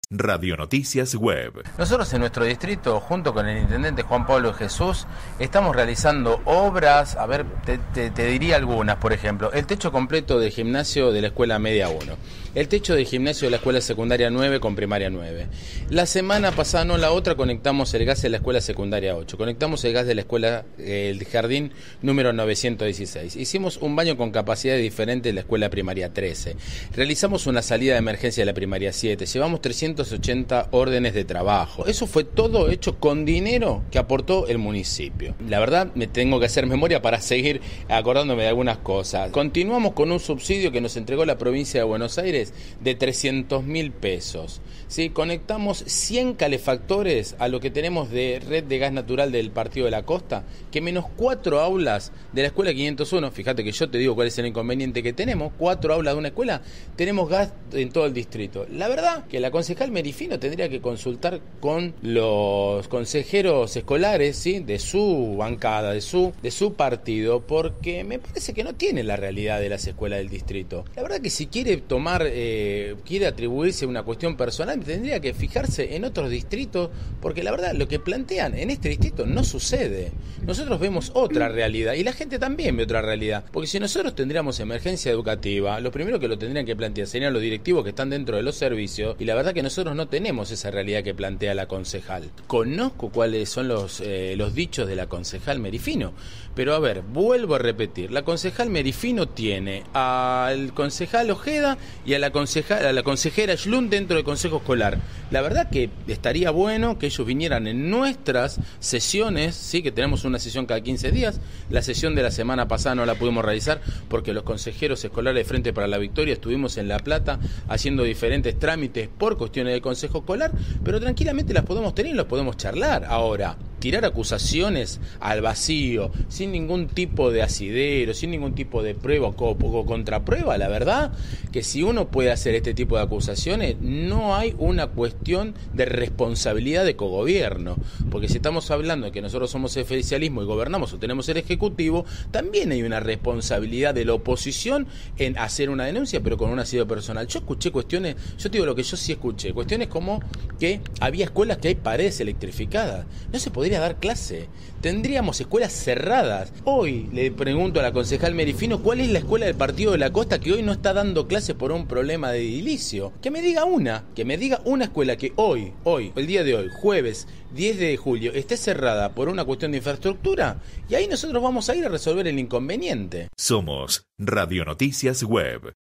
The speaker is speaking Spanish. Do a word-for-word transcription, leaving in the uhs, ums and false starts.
Radio Noticias Web. Nosotros en nuestro distrito, junto con el intendente Juan Pablo Jesús, estamos realizando obras, a ver, te, te, te diría algunas, por ejemplo, el techo completo del gimnasio de la Escuela Media uno, el techo del gimnasio de la Escuela Secundaria nueve con Primaria nueve. La semana pasada, no la otra, conectamos el gas de la Escuela Secundaria ocho, conectamos el gas de la Escuela, eh, el jardín número novecientos dieciséis. Hicimos un baño con capacidades diferentes de la Escuela Primaria trece. Realizamos una salida de emergencia de la Primaria siete. Llevamos trescientas ochenta órdenes de trabajo. Eso fue todo hecho con dinero que aportó el municipio. La verdad, me tengo que hacer memoria para seguir acordándome de algunas cosas. Continuamos con un subsidio que nos entregó la provincia de Buenos Aires de trescientos mil pesos. ¿Sí? Conectamos cien calefactores a lo que tenemos de red de gas natural del Partido de la Costa, que menos cuatro aulas de la Escuela quinientos uno, fíjate que yo te digo cuál es el inconveniente que tenemos, cuatro aulas de una escuela, tenemos gas en todo el distrito. La verdad que la concejal Merifino tendría que consultar con los consejeros escolares, ¿sí? de su bancada, de su, de su partido, porque me parece que no tiene la realidad de las escuelas del distrito. La verdad que si quiere tomar, eh, quiere atribuirse una cuestión personal, tendría que fijarse en otros distritos, porque la verdad lo que plantean en este distrito no sucede. Nosotros vemos otra realidad y la gente también ve otra realidad, porque si nosotros tendríamos emergencia educativa, lo primero que lo tendrían que plantear serían los directivos que están dentro de los servicios, y la verdad que nosotros no tenemos esa realidad que plantea la concejal. Conozco cuáles son los, eh, los dichos de la concejal Merifino, pero a ver, vuelvo a repetir, la concejal Merifino tiene al concejal Ojeda y a la, concejal, a la consejera Schlund dentro del consejo escolar. La verdad que estaría bueno que ellos vinieran en nuestras sesiones, sí, que tenemos una sesión cada quince días. La sesión de la semana pasada no la pudimos realizar porque los consejeros escolares de Frente para la Victoria estuvimos en La Plata haciendo diferentes trámites por cuestiones del consejo escolar, pero tranquilamente las podemos tener y las podemos charlar. Ahora, tirar acusaciones al vacío, sin ningún tipo de asidero, sin ningún tipo de prueba o contraprueba, la verdad que si uno puede hacer este tipo de acusaciones, no hay una cuestión de responsabilidad de cogobierno, porque si estamos hablando de que nosotros somos el oficialismo y gobernamos o tenemos el ejecutivo, también hay una responsabilidad de la oposición en hacer una denuncia, pero con un asido personal. Yo escuché cuestiones, yo te digo lo que yo sí escuché, cuestiones como que había escuelas que hay paredes electrificadas, no se podía dar clase, tendríamos escuelas cerradas. Hoy le pregunto a la concejal Merifino cuál es la escuela del Partido de la Costa que hoy no está dando clases por un problema de edilicio. Que me diga una, que me diga una escuela que hoy, hoy, el día de hoy, jueves diez de julio, esté cerrada por una cuestión de infraestructura, y ahí nosotros vamos a ir a resolver el inconveniente. Somos Radio Noticias Web.